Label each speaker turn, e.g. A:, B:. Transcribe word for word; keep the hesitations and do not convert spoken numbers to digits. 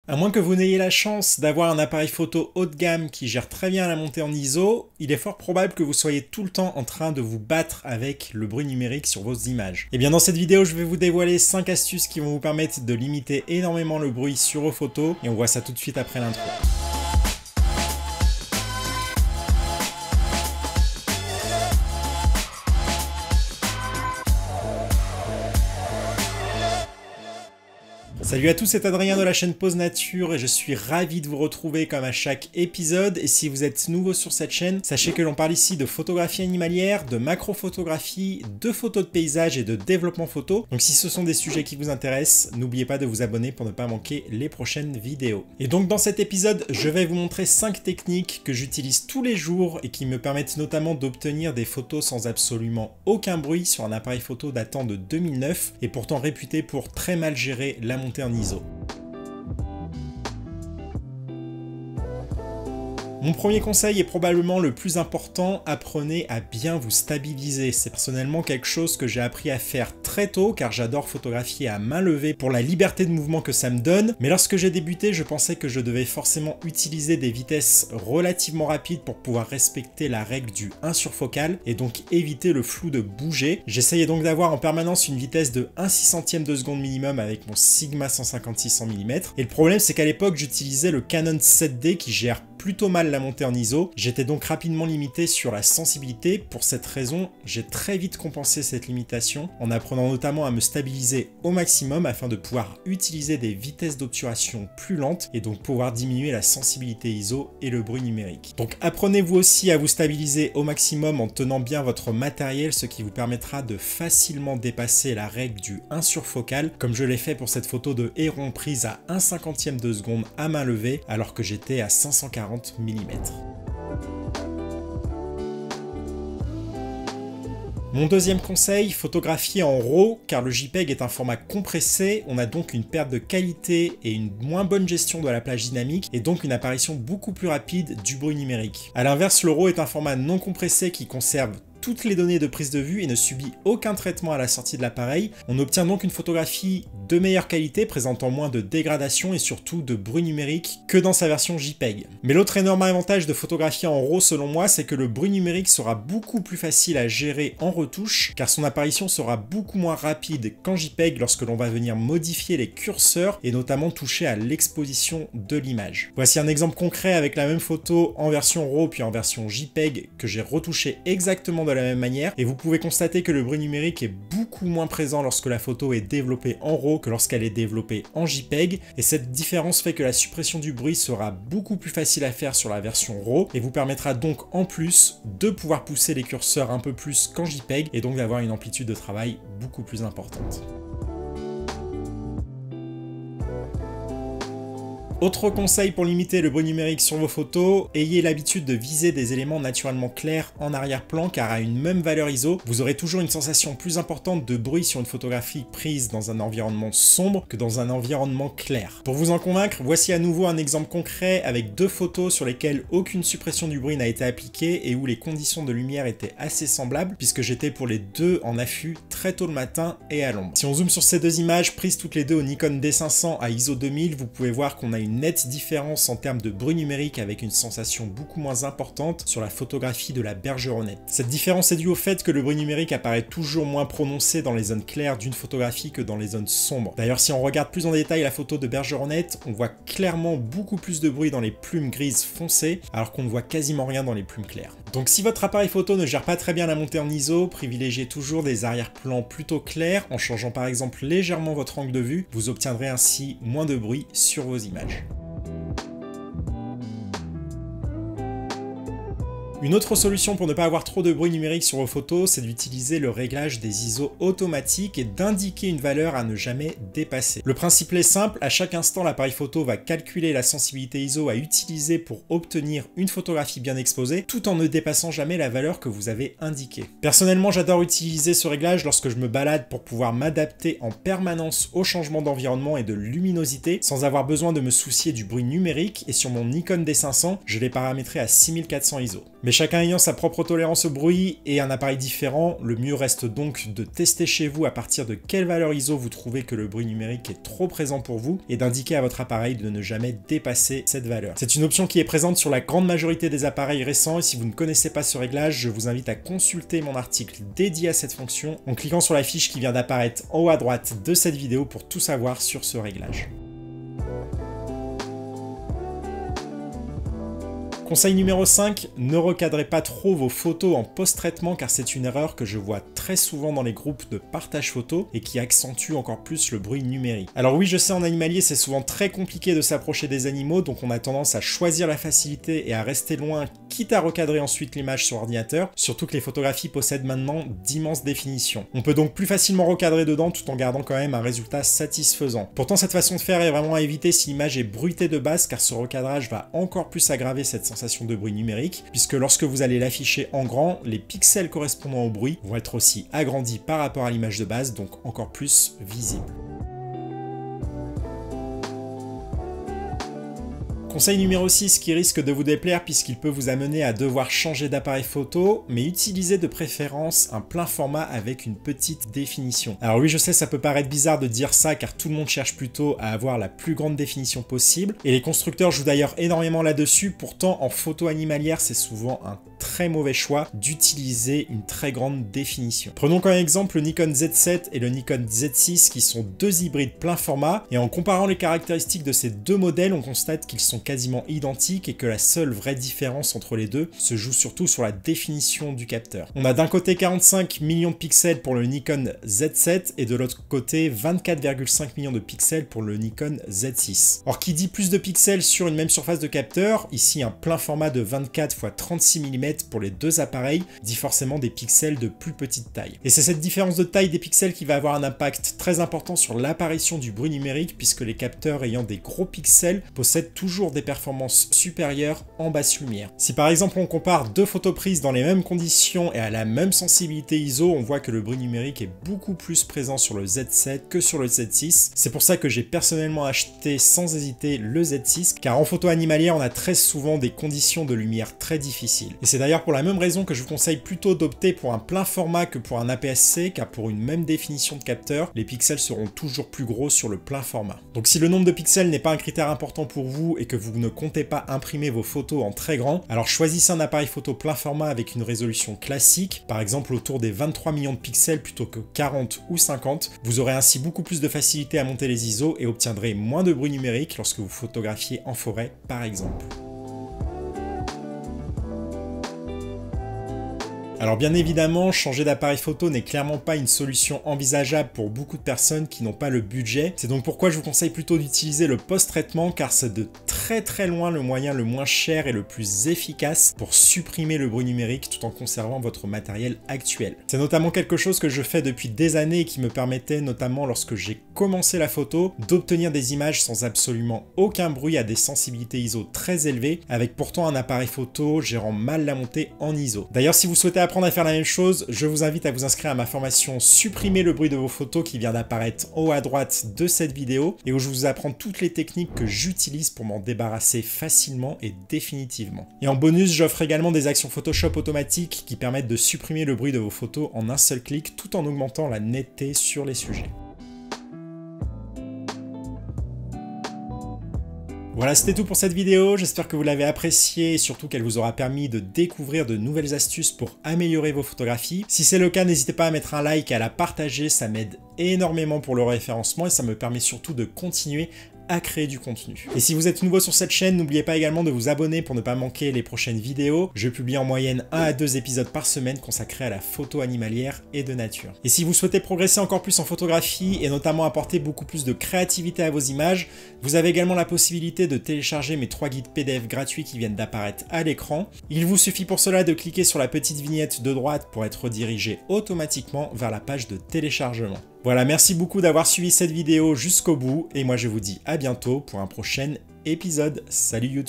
A: À moins que vous n'ayez la chance d'avoir un appareil photo haut de gamme qui gère très bien la montée en I S O, il est fort probable que vous soyez tout le temps en train de vous battre avec le bruit numérique sur vos images. Et bien dans cette vidéo, je vais vous dévoiler cinq astuces qui vont vous permettre de limiter énormément le bruit sur vos photos, et on voit ça tout de suite après l'intro. Salut à tous, c'est Adrien de la chaîne Pause Nature et je suis ravi de vous retrouver comme à chaque épisode. Et si vous êtes nouveau sur cette chaîne, sachez que l'on parle ici de photographie animalière, de macrophotographie, de photos de paysage et de développement photo. Donc si ce sont des sujets qui vous intéressent, n'oubliez pas de vous abonner pour ne pas manquer les prochaines vidéos. Et donc dans cet épisode, je vais vous montrer cinq techniques que j'utilise tous les jours et qui me permettent notamment d'obtenir des photos sans absolument aucun bruit sur un appareil photo datant de deux mille neuf et pourtant réputé pour très mal gérer la montée en I S O. Mon premier conseil est probablement le plus important, apprenez à bien vous stabiliser. C'est personnellement quelque chose que j'ai appris à faire très tôt car j'adore photographier à main levée pour la liberté de mouvement que ça me donne. Mais lorsque j'ai débuté, je pensais que je devais forcément utiliser des vitesses relativement rapides pour pouvoir respecter la règle du un sur focal et donc éviter le flou de bouger. J'essayais donc d'avoir en permanence une vitesse de un six centième de seconde minimum avec mon Sigma cent cinquante-six cent millimètres. Et le problème c'est qu'à l'époque j'utilisais le Canon sept D qui gère plutôt mal la montée en I S O. J'étais donc rapidement limité sur la sensibilité. Pour cette raison, j'ai très vite compensé cette limitation en apprenant notamment à me stabiliser au maximum afin de pouvoir utiliser des vitesses d'obturation plus lentes et donc pouvoir diminuer la sensibilité I S O et le bruit numérique. Donc apprenez vous aussi à vous stabiliser au maximum en tenant bien votre matériel, ce qui vous permettra de facilement dépasser la règle du un sur focal, comme je l'ai fait pour cette photo de héron prise à un cinquantième de seconde à main levée alors que j'étais à cinq cent quarante millimètres. Mon deuxième conseil, photographier en RAW, car le JPEG est un format compressé, on a donc une perte de qualité et une moins bonne gestion de la plage dynamique, et donc une apparition beaucoup plus rapide du bruit numérique. A l'inverse, le RAW est un format non compressé qui conserve toutes les données de prise de vue et ne subit aucun traitement à la sortie de l'appareil. On obtient donc une photographie de meilleure qualité, présentant moins de dégradation et surtout de bruit numérique que dans sa version JPEG. Mais l'autre énorme avantage de photographier en RAW selon moi, c'est que le bruit numérique sera beaucoup plus facile à gérer en retouche, car son apparition sera beaucoup moins rapide qu'en JPEG lorsque l'on va venir modifier les curseurs et notamment toucher à l'exposition de l'image. Voici un exemple concret avec la même photo en version RAW puis en version JPEG que j'ai retouché exactement de la même manière, et vous pouvez constater que le bruit numérique est beaucoup moins présent lorsque la photo est développée en RAW que lorsqu'elle est développée en JPEG, et cette différence fait que la suppression du bruit sera beaucoup plus facile à faire sur la version RAW et vous permettra donc en plus de pouvoir pousser les curseurs un peu plus qu'en JPEG et donc d'avoir une amplitude de travail beaucoup plus importante. Autre conseil pour limiter le bruit numérique sur vos photos, ayez l'habitude de viser des éléments naturellement clairs en arrière-plan car à une même valeur I S O, vous aurez toujours une sensation plus importante de bruit sur une photographie prise dans un environnement sombre que dans un environnement clair. Pour vous en convaincre, voici à nouveau un exemple concret avec deux photos sur lesquelles aucune suppression du bruit n'a été appliquée et où les conditions de lumière étaient assez semblables puisque j'étais pour les deux en affût très tôt le matin et à l'ombre. Si on zoome sur ces deux images prises toutes les deux au Nikon D cinq cents à I S O deux mille, vous pouvez voir qu'on a une nette différence en termes de bruit numérique avec une sensation beaucoup moins importante sur la photographie de la bergeronnette. Cette différence est due au fait que le bruit numérique apparaît toujours moins prononcé dans les zones claires d'une photographie que dans les zones sombres. D'ailleurs, si on regarde plus en détail la photo de bergeronnette, on voit clairement beaucoup plus de bruit dans les plumes grises foncées alors qu'on ne voit quasiment rien dans les plumes claires. Donc si votre appareil photo ne gère pas très bien la montée en I S O, privilégiez toujours des arrière-plans plutôt clairs en changeant par exemple légèrement votre angle de vue, vous obtiendrez ainsi moins de bruit sur vos images. Une autre solution pour ne pas avoir trop de bruit numérique sur vos photos, c'est d'utiliser le réglage des I S O automatiques et d'indiquer une valeur à ne jamais dépasser. Le principe est simple, à chaque instant l'appareil photo va calculer la sensibilité I S O à utiliser pour obtenir une photographie bien exposée, tout en ne dépassant jamais la valeur que vous avez indiquée. Personnellement, j'adore utiliser ce réglage lorsque je me balade pour pouvoir m'adapter en permanence au changement d'environnement et de luminosité, sans avoir besoin de me soucier du bruit numérique, et sur mon Nikon D cinq cents, je l'ai paramétré à six mille quatre cents I S O. Mais chacun ayant sa propre tolérance au bruit et un appareil différent, le mieux reste donc de tester chez vous à partir de quelle valeur I S O vous trouvez que le bruit numérique est trop présent pour vous et d'indiquer à votre appareil de ne jamais dépasser cette valeur. C'est une option qui est présente sur la grande majorité des appareils récents et si vous ne connaissez pas ce réglage, je vous invite à consulter mon article dédié à cette fonction en cliquant sur la fiche qui vient d'apparaître en haut à droite de cette vidéo pour tout savoir sur ce réglage. Conseil numéro cinq, ne recadrez pas trop vos photos en post-traitement car c'est une erreur que je vois très souvent dans les groupes de partage photo et qui accentue encore plus le bruit numérique. Alors oui, je sais, en animalier c'est souvent très compliqué de s'approcher des animaux, donc on a tendance à choisir la facilité et à rester loin, quitte à recadrer ensuite l'image sur ordinateur, surtout que les photographies possèdent maintenant d'immenses définitions. On peut donc plus facilement recadrer dedans tout en gardant quand même un résultat satisfaisant. Pourtant cette façon de faire est vraiment à éviter si l'image est bruitée de base car ce recadrage va encore plus aggraver cette sensation de bruit numérique, puisque lorsque vous allez l'afficher en grand, les pixels correspondant au bruit vont être aussi agrandis par rapport à l'image de base, donc encore plus visibles. Conseil numéro six qui risque de vous déplaire puisqu'il peut vous amener à devoir changer d'appareil photo, mais utilisez de préférence un plein format avec une petite définition. Alors oui, je sais, ça peut paraître bizarre de dire ça car tout le monde cherche plutôt à avoir la plus grande définition possible, et les constructeurs jouent d'ailleurs énormément là-dessus, pourtant en photo animalière c'est souvent un très mauvais choix d'utiliser une très grande définition. Prenons comme exemple le Nikon Z sept et le Nikon Z six qui sont deux hybrides plein format, et en comparant les caractéristiques de ces deux modèles, on constate qu'ils sont quasiment identiques et que la seule vraie différence entre les deux se joue surtout sur la définition du capteur. On a d'un côté quarante-cinq millions de pixels pour le Nikon Z sept et de l'autre côté vingt-quatre virgule cinq millions de pixels pour le Nikon Z six. Or qui dit plus de pixels sur une même surface de capteur, ici un plein format de vingt-quatre par trente-six millimètres pour les deux appareils, dit forcément des pixels de plus petite taille. Et c'est cette différence de taille des pixels qui va avoir un impact très important sur l'apparition du bruit numérique puisque les capteurs ayant des gros pixels possèdent toujours des performances supérieures en basse lumière. Si par exemple on compare deux photos prises dans les mêmes conditions et à la même sensibilité I S O, on voit que le bruit numérique est beaucoup plus présent sur le Z sept que sur le Z six. C'est pour ça que j'ai personnellement acheté sans hésiter le Z six, car en photo animalière on a très souvent des conditions de lumière très difficiles. Et c'est d'ailleurs pour la même raison que je vous conseille plutôt d'opter pour un plein format que pour un A P S C, car pour une même définition de capteur, les pixels seront toujours plus gros sur le plein format. Donc si le nombre de pixels n'est pas un critère important pour vous et que vous ne comptez pas imprimer vos photos en très grand, alors choisissez un appareil photo plein format avec une résolution classique, par exemple autour des vingt-trois millions de pixels plutôt que quarante ou cinquante. Vous aurez ainsi beaucoup plus de facilité à monter les I S O et obtiendrez moins de bruit numérique lorsque vous photographiez en forêt par exemple. Alors bien évidemment, changer d'appareil photo n'est clairement pas une solution envisageable pour beaucoup de personnes qui n'ont pas le budget. C'est donc pourquoi je vous conseille plutôt d'utiliser le post-traitement car c'est de très très loin le moyen le moins cher et le plus efficace pour supprimer le bruit numérique tout en conservant votre matériel actuel. C'est notamment quelque chose que je fais depuis des années et qui me permettait notamment lorsque j'ai commencé la photo d'obtenir des images sans absolument aucun bruit à des sensibilités I S O très élevées avec pourtant un appareil photo gérant mal la montée en I S O. D'ailleurs si vous souhaitez apprendre à faire la même chose, je vous invite à vous inscrire à ma formation Supprimer le bruit de vos photos qui vient d'apparaître en haut à droite de cette vidéo et où je vous apprends toutes les techniques que j'utilise pour m'en débarrasser facilement et définitivement. Et en bonus, j'offre également des actions Photoshop automatiques qui permettent de supprimer le bruit de vos photos en un seul clic tout en augmentant la netteté sur les sujets. Voilà, c'était tout pour cette vidéo, j'espère que vous l'avez appréciée et surtout qu'elle vous aura permis de découvrir de nouvelles astuces pour améliorer vos photographies. Si c'est le cas, n'hésitez pas à mettre un like et à la partager, ça m'aide énormément pour le référencement et ça me permet surtout de continuer à créer du contenu. Et si vous êtes nouveau sur cette chaîne, n'oubliez pas également de vous abonner pour ne pas manquer les prochaines vidéos. Je publie en moyenne un à deux épisodes par semaine consacrés à la photo animalière et de nature. Et si vous souhaitez progresser encore plus en photographie et notamment apporter beaucoup plus de créativité à vos images, vous avez également la possibilité de télécharger mes trois guides P D F gratuits qui viennent d'apparaître à l'écran. Il vous suffit pour cela de cliquer sur la petite vignette de droite pour être redirigé automatiquement vers la page de téléchargement. Voilà, merci beaucoup d'avoir suivi cette vidéo jusqu'au bout et moi je vous dis à bientôt pour un prochain épisode. Salut YouTube!